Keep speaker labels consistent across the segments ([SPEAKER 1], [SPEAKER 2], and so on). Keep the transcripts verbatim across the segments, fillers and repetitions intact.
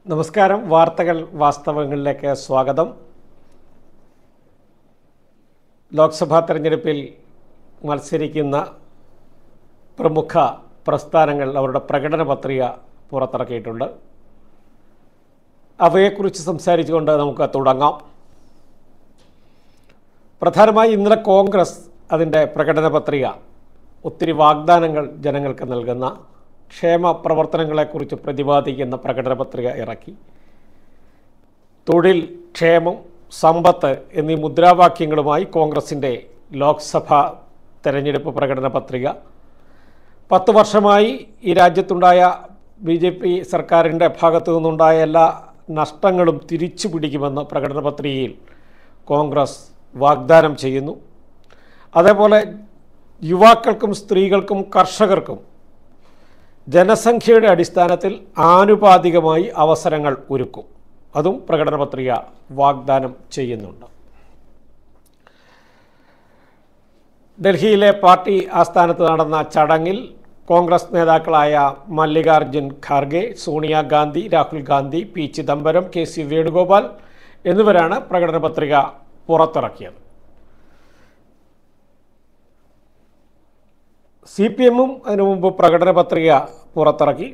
[SPEAKER 1] നമസ്കാരം. വാർത്തകൾ വാസ്തവങ്ങളിലേക്ക് സ്വാഗതം. ലോക്സഭാ തെരഞ്ഞെടുപ്പിൽ മത്സരിക്കുന്ന പ്രമുഖ പ്രസ്ഥാനങ്ങൾ അവരുടെ പ്രകടന പത്രിക പുറത്തിറക്കിയിട്ടുണ്ട്. അവയെക്കുറിച്ച് സംസാരിച്ചുകൊണ്ട് നമുക്ക് തുടങ്ങാം. പ്രധാനമായി ഇന്നലെ കോൺഗ്രസ് അതിൻ്റെ പ്രകടന പത്രിക ഒത്തിരി വാഗ്ദാനങ്ങൾ ജനങ്ങൾക്ക് നൽകുന്ന ക്ഷേമ പ്രവർത്തനങ്ങളെക്കുറിച്ച് പ്രതിപാദിക്കുന്ന പ്രകടന പത്രിക ഇറക്കി. തൊഴിൽ, ക്ഷേമം, സമ്പത്ത് എന്നീ മുദ്രാവാക്യങ്ങളുമായി കോൺഗ്രസിൻ്റെ ലോക്സഭാ തെരഞ്ഞെടുപ്പ് പ്രകടന പത്രിക പത്ത് വർഷമായി ഈ രാജ്യത്തുണ്ടായ ബി ജെ പി സർക്കാരിൻ്റെ ഭാഗത്തു നിന്നുണ്ടായ എല്ലാ നഷ്ടങ്ങളും തിരിച്ചു പിടിക്കുമെന്ന് പ്രകടന പത്രികയിൽ കോൺഗ്രസ് വാഗ്ദാനം ചെയ്യുന്നു. അതേപോലെ യുവാക്കൾക്കും സ്ത്രീകൾക്കും കർഷകർക്കും ജനസംഖ്യയുടെ അടിസ്ഥാനത്തിൽ ആനുപാതികമായി അവസരങ്ങൾ ഒരുക്കും. അതും പ്രകടന പത്രിക വാഗ്ദാനം ചെയ്യുന്നുണ്ട്. ഡൽഹിയിലെ പാർട്ടി ആസ്ഥാനത്ത് നടന്ന ചടങ്ങിൽ കോൺഗ്രസ് നേതാക്കളായ Mallikarjun Kharge, Sonia Gandhi, Rahul Gandhi, P Chidambaram, K C Venugopal എന്നിവരാണ് പ്രകടന പത്രിക പുറത്തിറക്കിയത്. സി പി എമ്മും അതിനു മുമ്പ് പ്രകടന പത്രിക പുറത്തിറക്കി.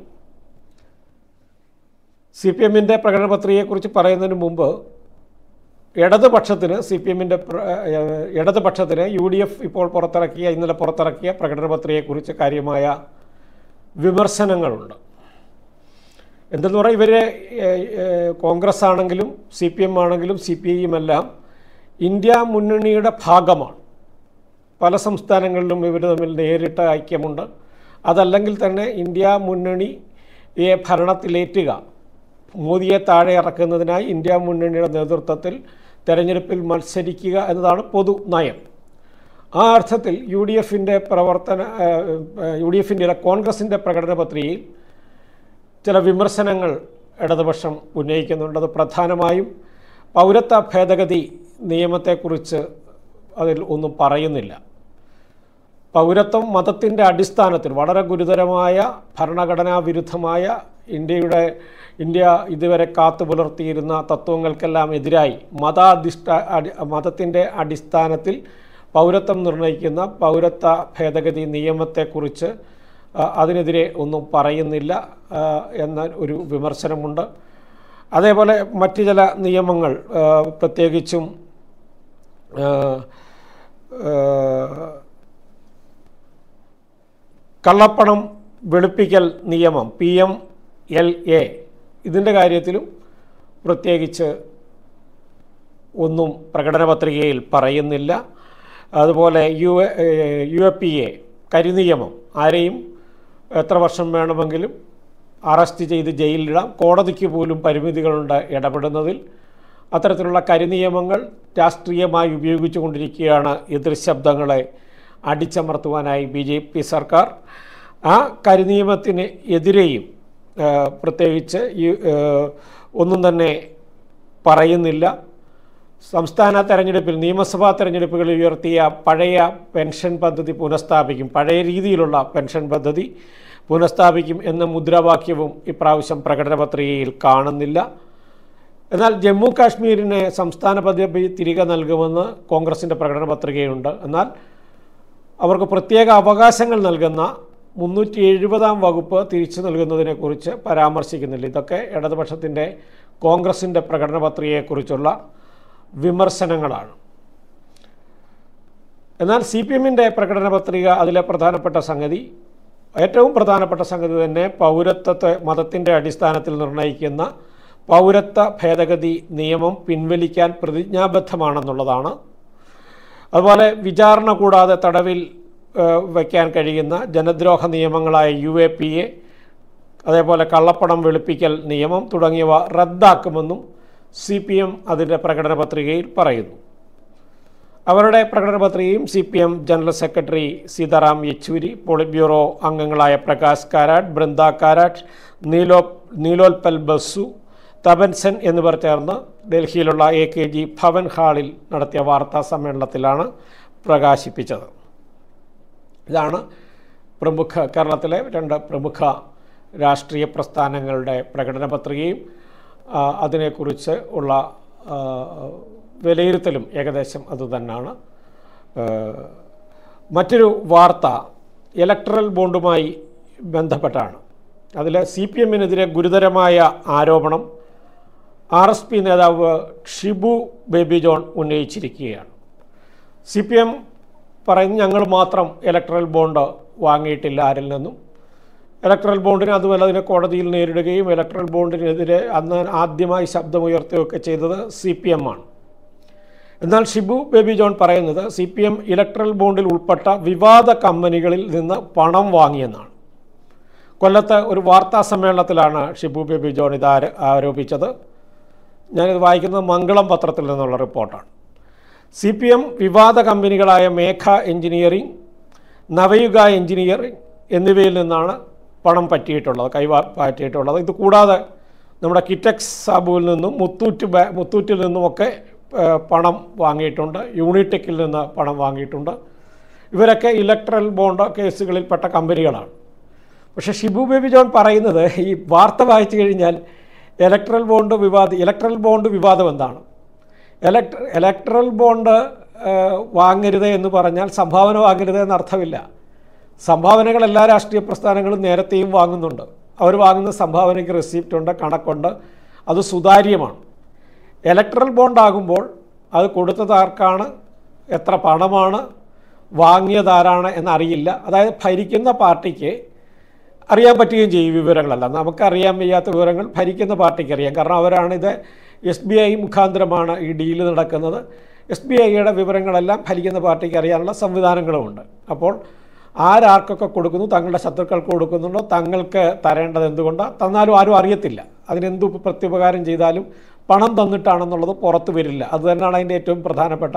[SPEAKER 1] സി പി എമ്മിൻ്റെ പ്രകടന പത്രികയെക്കുറിച്ച് പറയുന്നതിന് മുമ്പ് ഇടതുപക്ഷത്തിന് സി പി എമ്മിൻ്റെ ഇടതുപക്ഷത്തിന് യു ഡി എഫ് ഇപ്പോൾ പുറത്തിറക്കിയ ഇന്നലെ പുറത്തിറക്കിയ പ്രകടന പത്രികയെക്കുറിച്ച് കാര്യമായ വിമർശനങ്ങളുണ്ട്. എന്തെന്ന് പറഞ്ഞാൽ ഇവരെ കോൺഗ്രസ് ആണെങ്കിലും സി പി എം ആണെങ്കിലും സി പി ഐ എല്ലാം ഇന്ത്യ മുന്നണിയുടെ ഭാഗമാണ്. പല സംസ്ഥാനങ്ങളിലും ഇവർ തമ്മിൽ നേരിട്ട ഐക്യമുണ്ട്. അതല്ലെങ്കിൽ തന്നെ ഇന്ത്യ മുന്നണിയെ ഭരണത്തിലേറ്റുക, മോദിയെ താഴെ ഇറക്കുന്നതിനായി ഇന്ത്യ മുന്നണിയുടെ നേതൃത്വത്തിൽ തെരഞ്ഞെടുപ്പിൽ മത്സരിക്കുക എന്നതാണ് പൊതു നയം. ആ അർത്ഥത്തിൽ യു ഡി എഫിൻ്റെ പ്രവർത്തന യു ഡി എഫിൻ്റെ കോൺഗ്രസിൻ്റെ പ്രകടന പത്രികയിൽ ചില വിമർശനങ്ങൾ ഇടതുപക്ഷം ഉന്നയിക്കുന്നുണ്ട്. അത് പ്രധാനമായും പൗരത്വ ഭേദഗതി നിയമത്തെക്കുറിച്ച് അതിൽ ഒന്നും പറയുന്നില്ല. പൗരത്വം മതത്തിൻ്റെ അടിസ്ഥാനത്തിൽ വളരെ ഗുരുതരമായ ഭരണഘടനാ വിരുദ്ധമായ ഇന്ത്യയുടെ ഇന്ത്യ ഇതുവരെ കാത്തു പുലർത്തിയിരുന്ന തത്വങ്ങൾക്കെല്ലാം എതിരായി മതാധിഷ്ഠ മതത്തിൻ്റെ അടിസ്ഥാനത്തിൽ പൗരത്വം നിർണ്ണയിക്കുന്ന പൗരത്വ ഭേദഗതി നിയമത്തെക്കുറിച്ച് അതിനെതിരെ ഒന്നും പറയുന്നില്ല എന്ന ഒരു വിമർശനമുണ്ട്. അതേപോലെ മറ്റു ചില നിയമങ്ങൾ, പ്രത്യേകിച്ചും കള്ളപ്പണം വെളുപ്പിക്കൽ നിയമം പി എം എൽ എ ഇതിൻ്റെ കാര്യത്തിലും പ്രത്യേകിച്ച് ഒന്നും പ്രകടന പത്രികയിൽ പറയുന്നില്ല. അതുപോലെ U U A P A കരിനിയമം, ആരെയും എത്ര വർഷം വേണമെങ്കിലും അറസ്റ്റ് ചെയ്ത് ജയിലിലിടാം, കോടതിക്ക് പോലും പരിമിതികളുണ്ട് ഇടപെടുന്നതിൽ. അത്തരത്തിലുള്ള കരിനിയമങ്ങൾ രാഷ്ട്രീയമായി ഉപയോഗിച്ചു കൊണ്ടിരിക്കുകയാണ് എതിർ ശബ്ദങ്ങളെ അടിച്ചമർത്തുവാനായി ബി ജെ പി സർക്കാർ. ആ കരിനിയമത്തിന് എതിരെയും പ്രത്യേകിച്ച് ഒന്നും തന്നെ പറയുന്നില്ല. സംസ്ഥാന തെരഞ്ഞെടുപ്പിൽ നിയമസഭാ തെരഞ്ഞെടുപ്പുകളിൽ ഉയർത്തിയ പഴയ പെൻഷൻ പദ്ധതി പുനഃസ്ഥാപിക്കും, പഴയ രീതിയിലുള്ള പെൻഷൻ പദ്ധതി പുനഃസ്ഥാപിക്കും എന്ന മുദ്രാവാക്യവും ഇപ്രാവശ്യം പ്രകടന പത്രികയിൽ കാണുന്നില്ല. എന്നാൽ ജമ്മു കാശ്മീരിനെ സംസ്ഥാന പദവി തിരികെ നൽകുമെന്ന് കോൺഗ്രസിൻ്റെ പ്രകടന പത്രികയുണ്ട്. എന്നാൽ അവർക്ക് പ്രത്യേക അവകാശങ്ങൾ നൽകുന്ന മുന്നൂറ്റി എഴുപതാം വകുപ്പ് തിരിച്ചു നൽകുന്നതിനെക്കുറിച്ച് പരാമർശിക്കുന്നില്ല. ഇതൊക്കെ ഇടതുപക്ഷത്തിൻ്റെ കോൺഗ്രസിൻ്റെ പ്രകടന പത്രികയെക്കുറിച്ചുള്ള വിമർശനങ്ങളാണ്. എന്നാൽ സി പി എമ്മിൻ്റെ പ്രകടന പത്രിക അതിലെ പ്രധാനപ്പെട്ട സംഗതി, ഏറ്റവും പ്രധാനപ്പെട്ട സംഗതി തന്നെ പൗരത്വത്തെ മതത്തിൻ്റെ അടിസ്ഥാനത്തിൽ നിർണ്ണയിക്കുന്ന പൗരത്വ ഭേദഗതി നിയമം പിൻവലിക്കാൻ പ്രതിജ്ഞാബദ്ധമാണെന്നുള്ളതാണ്. അതുപോലെ വിചാരണ കൂടാതെ തടവിൽ വയ്ക്കാൻ കഴിയുന്ന ജനദ്രോഹ നിയമങ്ങളായ യു എ പി എ, അതേപോലെ കള്ളപ്പണം വെളുപ്പിക്കൽ നിയമം തുടങ്ങിയവ റദ്ദാക്കുമെന്നും സി പി എം അതിൻ്റെ പ്രകടന പത്രികയിൽ പറയുന്നു. അവരുടെ പ്രകടന പത്രികയും C P M general secretary Sitaram Yechury, polit bureau അംഗങ്ങളായ പ്രകാശ് കാരാട്ട്, ബൃന്ദ കാരാട്ട്, നീലോ നീലോൽപൽ ബസു, തപൻസെൻ എന്നിവർ ചേർന്ന് ഡൽഹിയിലുള്ള എ കെ ജി ഭവൻ ഹാളിൽ നടത്തിയ വാർത്താ സമ്മേളനത്തിലാണ് പ്രകാശിപ്പിച്ചത്. ഇതാണ് പ്രമുഖ കേരളത്തിലെ രണ്ട് പ്രമുഖ രാഷ്ട്രീയ പ്രസ്ഥാനങ്ങളുടെ പ്രകടന പത്രികയും അതിനെക്കുറിച്ച് ഉള്ള വിലയിരുത്തലും ഏകദേശം അതുതന്നെയാണ്. മറ്റൊരു വാർത്ത ഇലക്ട്രൽ ബോണ്ടുമായി ബന്ധപ്പെട്ടാണ്. അതിൽ സി പി എമ്മിനെതിരെ ഗുരുതരമായ ആരോപണം ആർ എസ് പി നേതാവ് ഷിബു ബേബി ജോൺ ഉന്നയിച്ചിരിക്കുകയാണ്. സി പി എം പറയുന്നു ഞങ്ങൾ മാത്രം ഇലക്ട്രൽ ബോണ്ട് വാങ്ങിയിട്ടില്ല ആരിൽ നിന്നും. ഇലക്ട്രൽ ബോണ്ടിന് അതുപോലെ അതിനെ കോടതിയിൽ നേരിടുകയും ഇലക്ട്രൽ ബോണ്ടിനെതിരെ അന്ന് ആദ്യമായി ശബ്ദമുയർത്തുകയൊക്കെ ചെയ്തത് സി പി എം ആണ്. എന്നാൽ ഷിബു ബേബി ജോൺ പറയുന്നത് സി പി എം ഇലക്ട്രൽ ബോണ്ടിൽ ഉൾപ്പെട്ട വിവാദ കമ്പനികളിൽ നിന്ന് പണം വാങ്ങിയെന്നാണ്. കൊല്ലത്ത് ഒരു വാർത്താ സമ്മേളനത്തിലാണ് ഷിബു ബേബി ജോൺ ഇത് ആരോപിച്ചത്. ഞാനിത് വായിക്കുന്നത് മംഗളം പത്രത്തിൽ നിന്നുള്ള റിപ്പോർട്ടാണ്. സി പി എം വിവാദ കമ്പനികളായ മേഘ എഞ്ചിനീയറിംഗ്, നവയുഗ എഞ്ചിനീയറിംഗ് എന്നിവയിൽ നിന്നാണ് പണം പറ്റിയിട്ടുള്ളത് കൈവാ പറ്റിയിട്ടുള്ളത്. ഇത് കൂടാതെ നമ്മുടെ കിറ്റക്സ് സാബുവിൽ നിന്നും മുത്തൂറ്റ് ബാ മുത്തൂറ്റിൽ നിന്നുമൊക്കെ പണം വാങ്ങിയിട്ടുണ്ട്. യൂണിടെക്കിൽ നിന്ന് പണം വാങ്ങിയിട്ടുണ്ട്. ഇവരൊക്കെ ഇലക്ട്രൽ ബോണ്ട് കേസുകളിൽപ്പെട്ട കമ്പനികളാണ്. പക്ഷേ ഷിബു ബേബി ജോൺ പറയുന്നത് ഈ വാർത്ത വായിച്ചു കഴിഞ്ഞാൽ ഇലക്ട്രൽ ബോണ്ട് വിവാദം ഇലക്ട്രൽ ബോണ്ട് വിവാദം എന്താണ്? ഇലക്ട്ര ഇലക്ട്രൽ ബോണ്ട് വാങ്ങരുത് എന്ന് പറഞ്ഞാൽ സംഭാവന വാങ്ങരുത് എന്നർത്ഥമില്ല. സംഭാവനകൾ എല്ലാ രാഷ്ട്രീയ പ്രസ്ഥാനങ്ങളും നേരത്തെയും വാങ്ങുന്നുണ്ട്. അവർ വാങ്ങുന്ന സംഭാവനയ്ക്ക് റെസിപ്റ്റ് ഉണ്ട്, കണക്കുണ്ട്, അത് സുതാര്യമാണ്. ഇലക്ട്രൽ ബോണ്ടാകുമ്പോൾ അത് കൊടുത്തത് ആർക്കാണ്, എത്ര പണമാണ്, വാങ്ങിയതാരാണ് എന്നറിയില്ല. അതായത് ഭരിക്കുന്ന പാർട്ടിക്ക് അറിയാൻ പറ്റുകയും ചെയ്യും വിവരങ്ങളല്ല. നമുക്കറിയാൻ വയ്യാത്ത വിവരങ്ങൾ ഭരിക്കുന്ന പാർട്ടിക്ക് അറിയാം. കാരണം അവരാണ് ഇത് എസ് ബി ഐ മുഖാന്തരമാണ് ഈ ഡീല് നടക്കുന്നത്. എസ് ബി ഐയുടെ വിവരങ്ങളെല്ലാം ഭരിക്കുന്ന പാർട്ടിക്ക് അറിയാനുള്ള സംവിധാനങ്ങളുമുണ്ട്. അപ്പോൾ ആരാർക്കൊക്കെ കൊടുക്കുന്നു, തങ്ങളുടെ ശത്രുക്കൾക്ക് കൊടുക്കുന്നുണ്ടോ, തങ്ങൾക്ക് തരേണ്ടത് എന്തുകൊണ്ടോ തന്നാലും ആരും അറിയത്തില്ല. അതിനെന്തു പ്രത്യുപകാരം ചെയ്താലും പണം തന്നിട്ടാണെന്നുള്ളത് പുറത്തു വരില്ല. അതുതന്നെയാണ് അതിൻ്റെ ഏറ്റവും പ്രധാനപ്പെട്ട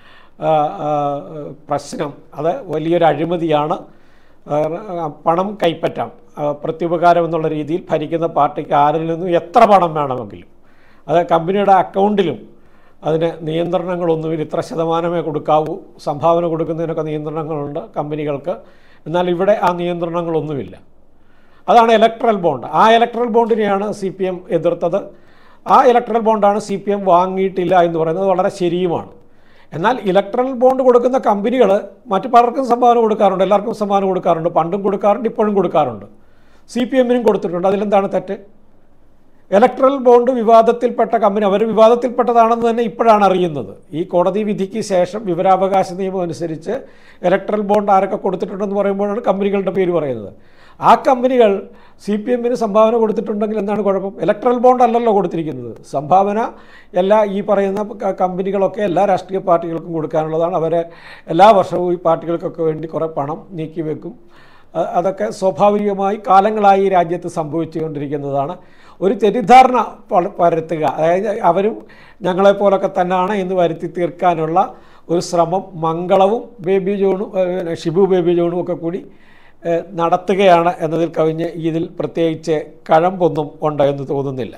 [SPEAKER 1] പ്രശ്നം. അത് വലിയൊരു അഴിമതിയാണ്. പണം കൈപ്പറ്റാം, പ്രത്യുപകാരം എന്നുള്ള രീതിയിൽ ഭരിക്കുന്ന പാർട്ടിക്ക് ആരിൽ നിന്നും എത്ര പണം വേണമെങ്കിലും, അത് കമ്പനിയുടെ അക്കൗണ്ടിലും അതിന് നിയന്ത്രണങ്ങളൊന്നുമില്ല. ഇത്ര ശതമാനമേ കൊടുക്കാവൂ. സംഭാവന കൊടുക്കുന്നതിനൊക്കെ നിയന്ത്രണങ്ങളുണ്ട് കമ്പനികൾക്ക്. എന്നാൽ ഇവിടെ ആ നിയന്ത്രണങ്ങളൊന്നുമില്ല. അതാണ് ഇലക്ട്രൽ ബോണ്ട്. ആ ഇലക്ട്രൽ ബോണ്ടിനെയാണ് സി പി എം എതിർത്തത്. ആ ഇലക്ട്രൽ ബോണ്ടാണ് സി പി എം വാങ്ങിയിട്ടില്ല എന്ന് പറയുന്നത് വളരെ ശരിയുമാണ്. എന്നാൽ ഇലക്ട്രൽ ബോണ്ട് കൊടുക്കുന്ന കമ്പനികൾ മറ്റു പലർക്കും സംഭാവന കൊടുക്കാറുണ്ട്, എല്ലാവർക്കും സംഭാവന കൊടുക്കാറുണ്ട്. പണ്ടും കൊടുക്കാറുണ്ട്, ഇപ്പോഴും കൊടുക്കാറുണ്ട്. സി പി എമ്മിനും കൊടുത്തിട്ടുണ്ട്. അതിലെന്താണ് തെറ്റ്? ഇലക്ട്രൽ ബോണ്ട് വിവാദത്തിൽപ്പെട്ട കമ്പനി അവർ വിവാദത്തിൽപ്പെട്ടതാണെന്ന് തന്നെ ഇപ്പോഴാണ് അറിയുന്നത്. ഈ കോടതി വിധിക്ക് ശേഷം വിവരാവകാശ നിയമം അനുസരിച്ച് ഇലക്ട്രൽ ബോണ്ട് ആരൊക്കെ കൊടുത്തിട്ടുണ്ടെന്ന് പറയുമ്പോഴാണ് കമ്പനികളുടെ പേര് പറയുന്നത്. ആ കമ്പനികൾ സി പി എമ്മിന് സംഭാവന കൊടുത്തിട്ടുണ്ടെങ്കിൽ എന്താണ് കുഴപ്പം? ഇലക്ട്രൽ ബോണ്ട് അല്ലല്ലോ കൊടുത്തിരിക്കുന്നത്. സംഭാവന എല്ലാ ഈ പറയുന്ന കമ്പനികളൊക്കെ എല്ലാ രാഷ്ട്രീയ പാർട്ടികൾക്കും കൊടുക്കാനുള്ളതാണ്. അവരെ എല്ലാ വർഷവും ഈ പാർട്ടികൾക്കൊക്കെ വേണ്ടി കുറേ പണം നീക്കി വെക്കും. അതൊക്കെ സ്വാഭാവികമായി കാലങ്ങളായി രാജ്യത്ത് സംഭവിച്ചുകൊണ്ടിരിക്കുന്നതാണ്. ഒരു തെറ്റിദ്ധാരണ പരത്തുക, അതായത് അവരും ഞങ്ങളെപ്പോലൊക്കെ തന്നെയാണ് എന്ന് വരുത്തി തീർക്കാനുള്ള ഒരു ശ്രമം മംഗളവും ബേബി ജോണും ഷിബു ബേബി ജോണും ഒക്കെ കൂടി നടത്തുകയാണ് എന്നതിൽ കവിഞ്ഞ് ഇതിൽ പ്രത്യേകിച്ച് കഴമ്പൊന്നും ഉണ്ട് എന്ന് തോന്നുന്നില്ല.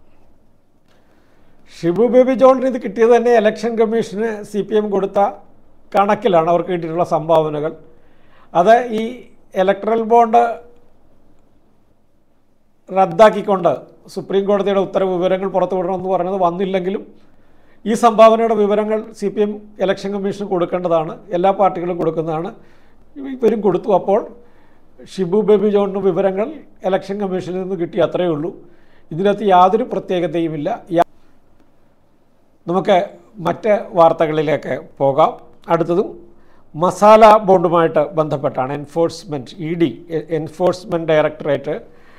[SPEAKER 1] ഷിബു ബേബി ജോണിന് ഇത് കിട്ടിയത് തന്നെ ഇലക്ഷൻ കമ്മീഷന് സി പി എം കൊടുത്ത കണക്കിലാണ് അവർക്ക് കിട്ടിയിട്ടുള്ള സംഭാവനകൾ. അത് ഈ ഇലക്ട്രൽ ബോണ്ട് റദ്ദാക്കിക്കൊണ്ട് സുപ്രീം കോടതിയുടെ ഉത്തരവ് വിവരങ്ങൾ പുറത്തുവിടണമെന്ന് പറഞ്ഞത് വന്നില്ലെങ്കിലും ഈ സംഭാവനയുടെ വിവരങ്ങൾ സി പി എം ഇലക്ഷൻ കമ്മീഷന് കൊടുക്കേണ്ടതാണ്. എല്ലാ പാർട്ടികളും കൊടുക്കുന്നതാണ്. ഇവരും കൊടുത്തു. അപ്പോൾ ഷിബു ബേബി ജോണിന് വിവരങ്ങൾ ഇലക്ഷൻ കമ്മീഷനിൽ നിന്ന് കിട്ടി, അത്രയേ ഉള്ളൂ. ഇതിനകത്ത് യാതൊരു പ്രത്യേകതയുമില്ല. നമുക്ക് മറ്റ് വാർത്തകളിലേക്ക് പോകാം. അടുത്തതും മസാല ബോണ്ടുമായിട്ട് ബന്ധപ്പെട്ടാണ്. Enforcement E D enforcement directorate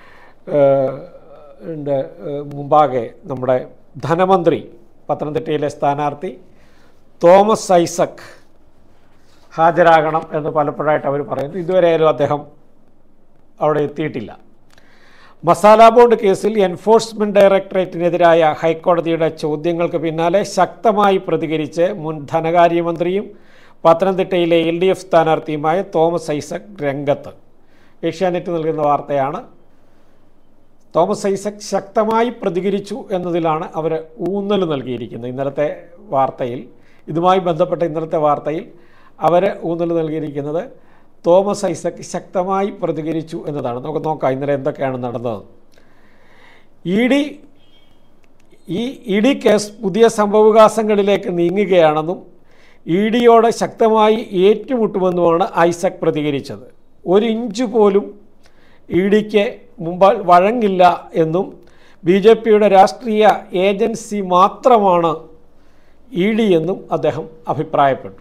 [SPEAKER 1] മുമ്പാകെ നമ്മുടെ ധനമന്ത്രി പത്തനംതിട്ടയിലെ സ്ഥാനാർത്ഥി തോമസ് ഐസക് ഹാജരാകണം എന്ന് പലപ്പോഴായിട്ട് അവർ പറയുന്നു. ഇതുവരെയായാലും അദ്ദേഹം അവിടെ എത്തിയിട്ടില്ല. മസാല ബോണ്ട് കേസിൽ എൻഫോഴ്സ്മെൻറ്റ് ഡയറക്ടറേറ്റിനെതിരായ ഹൈക്കോടതിയുടെ ചോദ്യങ്ങൾക്ക് പിന്നാലെ ശക്തമായി പ്രതികരിച്ച് മുൻ ധനകാര്യമന്ത്രിയും പത്തനംതിട്ടയിലെ എൽ ഡി എഫ് സ്ഥാനാർത്ഥിയുമായ തോമസ് ഐസക് രംഗത്ത്. ഏഷ്യാനെറ്റ് നൽകുന്ന വാർത്തയാണ്. തോമസ് ഐസക് ശക്തമായി പ്രതികരിച്ചു എന്നതിലാണ് അവർ ഊന്നൽ നൽകിയിരിക്കുന്നത്. ഇന്നലത്തെ വാർത്തയിൽ ഇതുമായി ബന്ധപ്പെട്ട ഇന്നലത്തെ വാർത്തയിൽ അവർ ഊന്നൽ നൽകിയിരിക്കുന്നത് തോമസ് ഐസക് ശക്തമായി പ്രതികരിച്ചു എന്നതാണ്. നമുക്ക് നോക്കാം ഇന്നലെ എന്തൊക്കെയാണ് നടന്നത്. ഇ ഡി ഈ ഇ ഡി കേസ് പുതിയ സംഭവവികാസങ്ങളിലേക്ക് നീങ്ങുകയാണെന്നും ഇ ഡിയോട് ശക്തമായി ഏറ്റുമുട്ടുമെന്നുമാണ് ഐസക് പ്രതികരിച്ചത്. ഒരു ഇഞ്ച് പോലും ഇ ഡിക്ക് മുമ്പ് വഴങ്ങില്ല എന്നും ബി ജെ പിയുടെ രാഷ്ട്രീയ ഏജൻസി മാത്രമാണ് ഇ ഡി എന്നും അദ്ദേഹം അഭിപ്രായപ്പെട്ടു.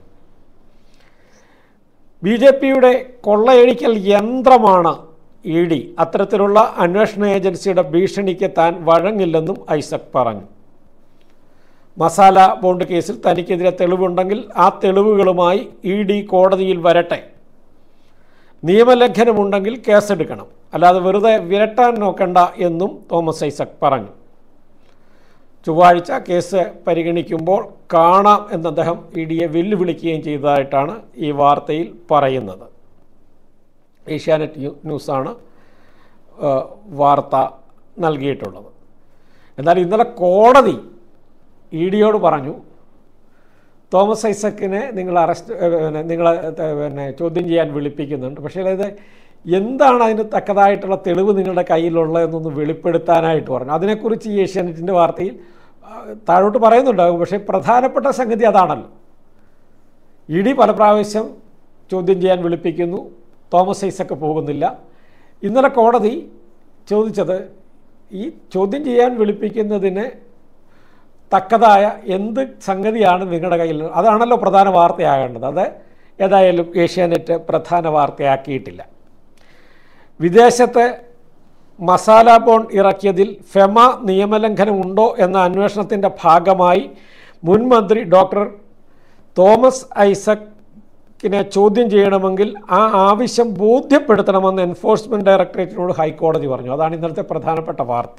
[SPEAKER 1] ബി ജെ പിയുടെ കൊള്ളയടിക്കൽ യന്ത്രമാണ് ഇ ഡി. അത്തരത്തിലുള്ള അന്വേഷണ ഏജൻസിയുടെ ഭീഷണിക്ക് താൻ വഴങ്ങില്ലെന്നും ഐസക് പറഞ്ഞു. മസാല ബോണ്ട് കേസിൽ തനിക്കെതിരെ തെളിവുണ്ടെങ്കിൽ ആ തെളിവുകളുമായി ഇ ഡി കോടതിയിൽ വരട്ടെ. നിയമലംഘനമുണ്ടെങ്കിൽ കേസെടുക്കണം, അല്ലാതെ വെറുതെ വിരട്ടാൻ നോക്കണ്ട എന്നും തോമസ് ഐസക് പറഞ്ഞു. ചൊവ്വാഴ്ച കേസ് പരിഗണിക്കുമ്പോൾ കാണാം എന്ന് അദ്ദേഹം ഇ ഡിയെ വെല്ലുവിളിക്കുകയും ചെയ്തതായിട്ടാണ് ഈ വാർത്തയിൽ പറയുന്നത്. ഏഷ്യാനെറ്റ് ന്യൂസാണ് വാർത്ത നൽകിയിട്ടുള്ളത്. എന്നാൽ ഇന്നലെ കോടതി ഇ ഡിയോട് പറഞ്ഞു, തോമസ് ഐസക്കിനെ നിങ്ങൾ അറസ്റ്റ് പിന്നെ നിങ്ങൾ പിന്നെ ചോദ്യം ചെയ്യാൻ വിളിപ്പിക്കുന്നുണ്ട്, പക്ഷേ അത് എന്താണ് അതിന് തക്കതായിട്ടുള്ള തെളിവ് നിങ്ങളുടെ കയ്യിലുള്ളതെന്നൊന്ന് വെളിപ്പെടുത്താനായിട്ട് പറഞ്ഞു. അതിനെക്കുറിച്ച് ഈ ഏഷ്യാനെറ്റിൻ്റെ വാർത്തയിൽ താഴോട്ട് പറയുന്നുണ്ടാകും. പക്ഷേ പ്രധാനപ്പെട്ട സംഗതി അതാണല്ലോ. ഇ ഡി പല പ്രാവശ്യം ചോദ്യം ചെയ്യാൻ വിളിപ്പിക്കുന്നു, തോമസ് ഐസക്ക് പോകുന്നില്ല. ഇന്നലെ കോടതി ചോദിച്ചത് ഈ ചോദ്യം ചെയ്യാൻ വിളിപ്പിക്കുന്നതിന് തക്കതായ എന്ത് സംഗതിയാണ് നിങ്ങളുടെ കയ്യിൽ, അതാണല്ലോ പ്രധാന വാർത്തയാകേണ്ടത്. അത് ഏതായാലും ഏഷ്യാനെറ്റ് പ്രധാന വാർത്തയാക്കിയിട്ടില്ല. വിദേശത്ത് മസാല ബോണ്ട് ഇറക്കിയതിൽ ഫെമ നിയമലംഘനം ഉണ്ടോ എന്ന അന്വേഷണത്തിൻ്റെ ഭാഗമായി മുൻ മന്ത്രി ഡോക്ടർ തോമസ് ഐസക്കിനെ ചോദ്യം ചെയ്യണമെങ്കിൽ ആ ആവശ്യം ബോധ്യപ്പെടുത്തണമെന്ന് എൻഫോഴ്സ്മെൻറ്റ് ഡയറക്ടറേറ്റിനോട് ഹൈക്കോടതി പറഞ്ഞു. അതാണ് ഇന്നലത്തെ പ്രധാനപ്പെട്ട വാർത്ത.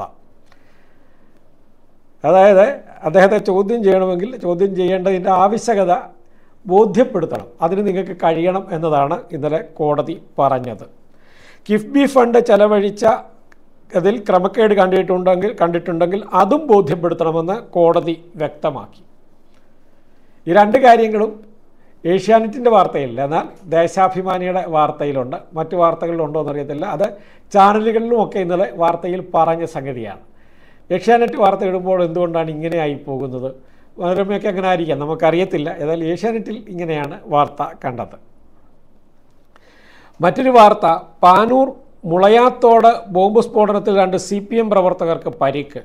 [SPEAKER 1] അതായത് അദ്ദേഹത്തെ ചോദ്യം ചെയ്യണമെങ്കിൽ ചോദ്യം ചെയ്യേണ്ടതിൻ്റെ ആവശ്യകത ബോധ്യപ്പെടുത്തണം, അതിന് നിങ്ങൾക്ക് കഴിയണം എന്നതാണ് ഇന്നലെ കോടതി പറഞ്ഞത്. കിഫ്ബി ഫണ്ട് ചെലവഴിച്ച അതിൽ ക്രമക്കേട് കണ്ടിട്ടുണ്ടെങ്കിൽ കണ്ടിട്ടുണ്ടെങ്കിൽ അതും ബോധ്യപ്പെടുത്തണമെന്ന് കോടതി വ്യക്തമാക്കി. ഈ രണ്ട് കാര്യങ്ങളും ഏഷ്യാനെറ്റിൻ്റെ വാർത്തയില്ല, എന്നാൽ ദേശാഭിമാനിയുടെ വാർത്തയിലുണ്ട്. മറ്റു വാർത്തകളിലുണ്ടോ എന്നറിയത്തില്ല. അത് ചാനലുകളിലുമൊക്കെ ഇന്നലെ വാർത്തയിൽ പറഞ്ഞ സംഗതിയാണ്. ഏഷ്യാനെറ്റ് വാർത്ത ഇടുമ്പോൾ എന്തുകൊണ്ടാണ് ഇങ്ങനെ ആയി പോകുന്നത്? മനോരമയൊക്കെ അങ്ങനെ ആയിരിക്കാം, നമുക്കറിയത്തില്ല. ഏതായാലും ഏഷ്യാനെറ്റിൽ ഇങ്ങനെയാണ് വാർത്ത കണ്ടത്. മറ്റൊരു വാർത്ത, പാനൂർ മുളയാത്തോട് ബോംബ് സ്ഫോടനത്തിൽ രണ്ട് സി പി എം പ്രവർത്തകർക്ക് പരിക്ക്.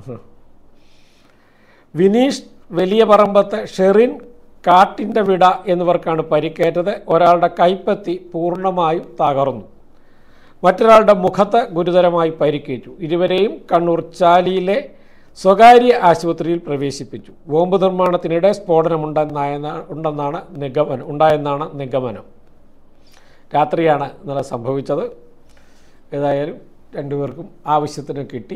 [SPEAKER 1] വിനീഷ് വലിയ പറമ്പത്ത്, ഷെറിൻ കാട്ടിൻ്റെ വിട എന്നിവർക്കാണ് പരിക്കേറ്റത്. ഒരാളുടെ കൈപ്പത്തി പൂർണ്ണമായും തകർന്നു, മറ്റൊരാളുടെ മുഖത്ത് ഗുരുതരമായി പരിക്കേറ്റു. ഇരുവരെയും കണ്ണൂർ ചാലിയിലെ സ്വകാര്യ ആശുപത്രിയിൽ പ്രവേശിപ്പിച്ചു. ബോംബ് നിർമ്മാണത്തിനിടെ സ്ഫോടനമുണ്ടെന്നായ ഉണ്ടെന്നാണ് നിഗമനം ഉണ്ടായെന്നാണ് നിഗമനം. രാത്രിയാണ് ഇന്നലെ സംഭവിച്ചത്. ഏതായാലും രണ്ടുപേർക്കും ആവശ്യത്തിന് കിട്ടി.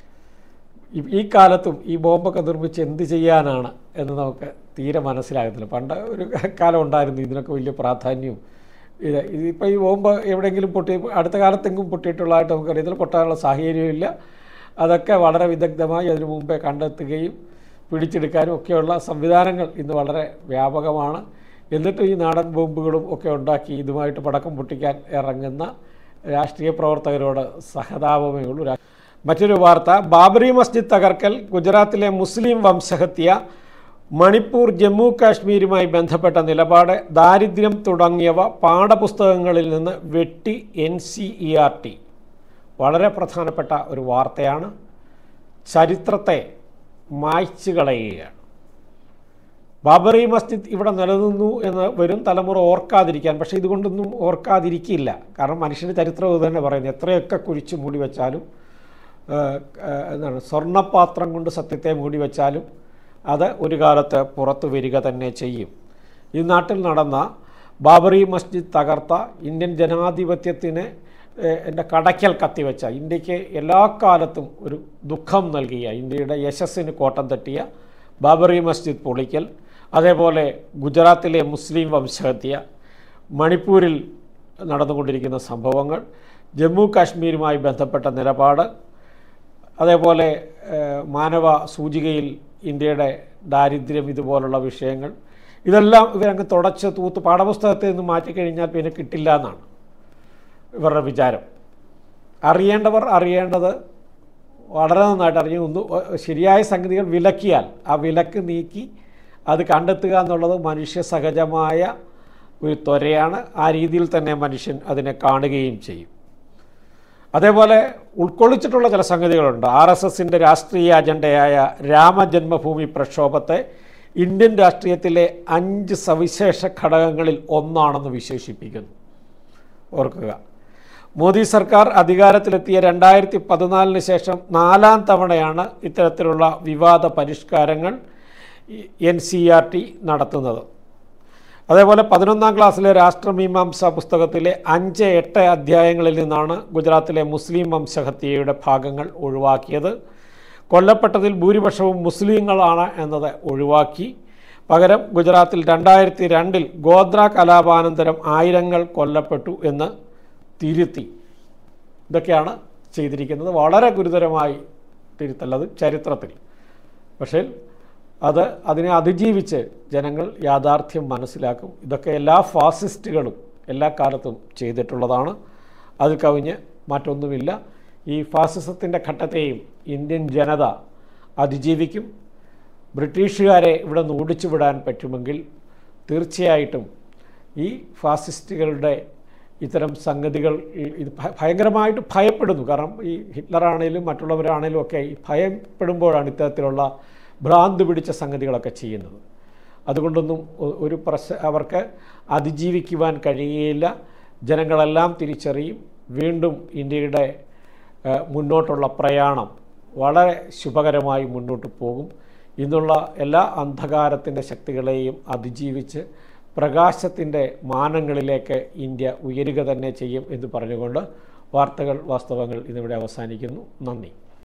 [SPEAKER 1] ഈ കാലത്തും ഈ ബോംബൊക്കെ നിർമ്മിച്ച് എന്ത് ചെയ്യാനാണ് എന്ന് നമുക്ക് തീരെ മനസ്സിലാകത്തില്ല. പണ്ട് ഒരു കാലം ഉണ്ടായിരുന്നു ഇതിനൊക്കെ വലിയ പ്രാധാന്യവും. ഇത് ഇതിപ്പോൾ ഈ ബോംബ് എവിടെയെങ്കിലും പൊട്ടി അടുത്ത കാലത്തെങ്കിലും പൊട്ടിയിട്ടുള്ളതായിട്ട് നമുക്കറിയാം. ഇതിൽ പൊട്ടാനുള്ള സാഹചര്യമില്ല. അതൊക്കെ വളരെ വിദഗ്ധമായി അതിനു മുമ്പേ കണ്ടെത്തുകയും പിടിച്ചെടുക്കാനും ഒക്കെയുള്ള സംവിധാനങ്ങൾ ഇന്ന് വളരെ വ്യാപകമാണ്. എന്നിട്ടും ഈ നാടൻ ബോംബുകളും ഒക്കെ ഉണ്ടാക്കി ഇതുമായിട്ട് പടക്കം പൊട്ടിക്കാൻ ഇറങ്ങുന്ന രാഷ്ട്രീയ പ്രവർത്തകരോട് സഹതാപമേ ഉള്ളൂ. മറ്റൊരു വാർത്ത, ബാബറി മസ്ജിദ് തകർക്കൽ, ഗുജറാത്തിലെ മുസ്ലിം വംശഹത്യ, മണിപ്പൂർ ജമ്മു കാശ്മീരുമായി ബന്ധപ്പെട്ട നിലപാട്, ദാരിദ്ര്യം തുടങ്ങിയവ പാഠപുസ്തകങ്ങളിൽ നിന്ന് വെട്ടി N C E R T. വളരെ പ്രധാനപ്പെട്ട ഒരു വാർത്തയാണ്. ചരിത്രത്തെ മായ്ച്ചു കളയുകയാണ്. ബാബറി മസ്ജിദ് ഇവിടെ നിലനിന്നു എന്ന് വരും തലമുറ ഓർക്കാതിരിക്കാൻ, പക്ഷേ ഇതുകൊണ്ടൊന്നും ഓർക്കാതിരിക്കില്ല. കാരണം മനുഷ്യൻ്റെ ചരിത്രം ഇത് തന്നെ പറയുന്നത്. എത്രയൊക്കെ കുഴിച്ച് മൂടി വെച്ചാലും, എന്താണ് സ്വർണ്ണപാത്രം കൊണ്ട് സത്യത്തെ മൂടി വെച്ചാലും അത് ഒരു കാലത്ത് പുറത്തു വരിക തന്നെ ചെയ്യും. ഈ നാട്ടിൽ നടന്ന ബാബറി മസ്ജിദ് തകർത്ത, ഇന്ത്യൻ ജനാധിപത്യത്തിന് എൻ്റെ കടയ്ക്കൽ കത്തിവെച്ച, ഇന്ത്യക്ക് എല്ലാ കാലത്തും ഒരു ദുഃഖം നൽകിയ, ഇന്ത്യയുടെ യശസ്സിന് കോട്ടം തട്ടിയ ബാബറി മസ്ജിദ് പൊളിക്കൽ, അതേപോലെ ഗുജറാത്തിലെ മുസ്ലിം വംശഹത്യ, മണിപ്പൂരിൽ നടന്നുകൊണ്ടിരിക്കുന്ന സംഭവങ്ങൾ, ജമ്മു കാശ്മീരുമായി ബന്ധപ്പെട്ട നിലപാട്, അതേപോലെ മാനവ സൂചികയിൽ ഇന്ത്യയുടെ ദാരിദ്ര്യം, ഇതുപോലുള്ള വിഷയങ്ങൾ, ഇതെല്ലാം ഇവരങ്ങ് തുടച്ച് തൂത്ത് പാഠപുസ്തകത്തിൽ നിന്ന് മാറ്റിക്കഴിഞ്ഞാൽ പിന്നെ കിട്ടില്ല എന്നാണ് ഇവരുടെ വിചാരം. അറിയേണ്ടവർ അറിയേണ്ടത് വളരെ നന്നായിട്ട് അറിഞ്ഞു. ഒന്ന് ശരിയായ സംഗതികൾ വിലക്കിയാൽ ആ വിലക്ക് നീക്കി അത് കണ്ടെത്തുക എന്നുള്ളത് മനുഷ്യ സഹജമായ ഒരു ത്വരയാണ്. ആ രീതിയിൽ തന്നെ മനുഷ്യൻ അതിനെ കാണുകയും ചെയ്യും. അതേപോലെ ഉൾക്കൊള്ളിച്ചിട്ടുള്ള ചില സംഗതികളുണ്ട്. ആർ എസ് എസിൻ്റെ രാഷ്ട്രീയ അജണ്ടയായ രാമജന്മഭൂമി പ്രക്ഷോഭത്തെ ഇന്ത്യൻ രാഷ്ട്രീയത്തിലെ അഞ്ച് സവിശേഷ ഘടകങ്ങളിൽ ഒന്നാണെന്ന് വിശേഷിപ്പിക്കുന്നു. ഓർക്കുക, മോദി സർക്കാർ അധികാരത്തിലെത്തിയ രണ്ടായിരത്തി പതിനാലിന് ശേഷം നാലാം തവണയാണ് ഇത്തരത്തിലുള്ള വിവാദ പരിഷ്കാരങ്ങൾ എൻ സി ആർ ടി നടത്തുന്നത്. അതേപോലെ പതിനൊന്നാം ക്ലാസ്സിലെ രാഷ്ട്രമീമാംസ പുസ്തകത്തിലെ അഞ്ച് എട്ട് അധ്യായങ്ങളിൽ നിന്നാണ് ഗുജറാത്തിലെ മുസ്ലിം വംശഹത്യയുടെ ഭാഗങ്ങൾ ഒഴിവാക്കിയത്. കൊല്ലപ്പെട്ടതിൽ ഭൂരിപക്ഷവും മുസ്ലിങ്ങളാണ് എന്നത് ഒഴിവാക്കി. പകരം ഗുജറാത്തിൽ രണ്ടായിരത്തി രണ്ടിൽ ഗോത്ര കലാപാനന്തരം ആയിരങ്ങൾ കൊല്ലപ്പെട്ടു എന്ന് തിരുത്തി. ഇതൊക്കെയാണ് ചെയ്തിരിക്കുന്നത്. വളരെ ഗുരുതരമായി തിരുത്തല്ലത് ചരിത്രത്തിൽ. പക്ഷേ അത് അതിനെ അതിജീവിച്ച് ജനങ്ങൾ യാഥാർത്ഥ്യം മനസ്സിലാക്കും. ഇതൊക്കെ എല്ലാ ഫാസിസ്റ്റുകളും എല്ലാ കാലത്തും ചെയ്തിട്ടുള്ളതാണ്. അത് കവിഞ്ഞ് മറ്റൊന്നുമില്ല. ഈ ഫാസിസത്തിൻ്റെ ഘട്ടത്തെയും ഇന്ത്യൻ ജനത അതിജീവിക്കും. ബ്രിട്ടീഷുകാരെ ഇവിടെ നിന്ന് ഓടിച്ചു വിടാൻ പറ്റുമെങ്കിൽ തീർച്ചയായിട്ടും ഈ ഫാസിസ്റ്റുകളുടെ ഇത്തരം സംഗതികൾ ഇത് ഭയങ്കരമായിട്ട് ഭയപ്പെടുന്നു. കാരണം ഈ ഹിറ്റ്ലറാണേലും മറ്റുള്ളവരാണേലും ഒക്കെ ഈ ഭയപ്പെടുമ്പോഴാണ് ഇത്തരത്തിലുള്ള ഭ്രാന്ത് പിടിച്ച സംഗതികളൊക്കെ ചെയ്യുന്നത്. അതുകൊണ്ടൊന്നും ഒരു പ്രശ അവർക്ക് അതിജീവിക്കുവാൻ കഴിയുകയില്ല. ജനങ്ങളെല്ലാം തിരിച്ചറിയും. വീണ്ടും ഇന്ത്യയുടെ മുന്നോട്ടുള്ള പ്രയാണം വളരെ ശുഭകരമായി മുന്നോട്ട് പോകും. ഇന്നുള്ള എല്ലാ അന്ധകാരത്തിൻ്റെ ശക്തികളെയും അതിജീവിച്ച് പ്രകാശത്തിൻ്റെ മാനങ്ങളിലേക്ക് ഇന്ത്യ ഉയരുക തന്നെ ചെയ്യും എന്ന് പറഞ്ഞുകൊണ്ട് വാർത്തകൾ വാസ്തവങ്ങൾ ഇന്നിവിടെ അവസാനിക്കുന്നു. നന്ദി.